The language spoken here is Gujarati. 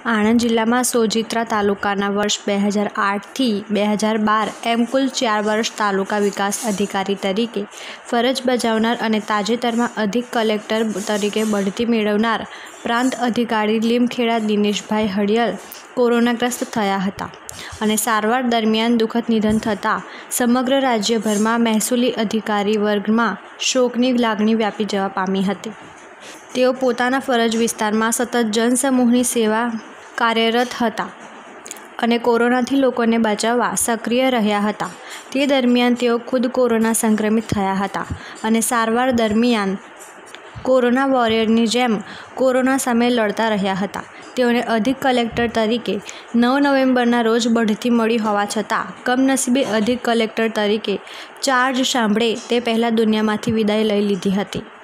આણંદ જિલ્લામાં સોજિત્રા તાલુકાના વર્ષ 2008થી 2012 એમ કુલ 4 વર્ષ તાલુકા વિકાસ અધિકારી તરીકે ફરજ બજાવનાર અને તાજેતરમાં અધિક કલેક્ટર તરીકે બઢતી મેળવનાર પ્રાંત અધિકારી લીમખેડા દિનેશભાઈ હળિયલ કોરોનાગ્રસ્ત થયા હતા અને સારવાર દરમિયાન દુઃખદ નિધન થતાં સમગ્ર રાજ્યભરમાં મહેસૂલી અધિકારી વર્ગમાં શોકની લાગણી વ્યાપી જવા પામી હતી। તેઓ પોતાના ફરજ વિસ્તારમાં સતત જનસમૂહની સેવા કાર્યરત હતા અને કોરોનાથી લોકોને બચાવવા સક્રિય રહ્યા હતા। તે દરમિયાન તેઓ ખુદ કોરોના સંક્રમિત થયા હતા અને સારવાર દરમિયાન કોરોના વોરિયરની જેમ કોરોના સામે લડતા રહ્યા હતા। તેઓને અધિક કલેક્ટર તરીકે 9 નવેમ્બરના રોજ બઢતી મળી હોવા છતાં કમનસીબે અધિક કલેક્ટર તરીકે ચાર્જ સાંભળે તે પહેલાં દુનિયામાંથી વિદાય લઈ લીધી હતી।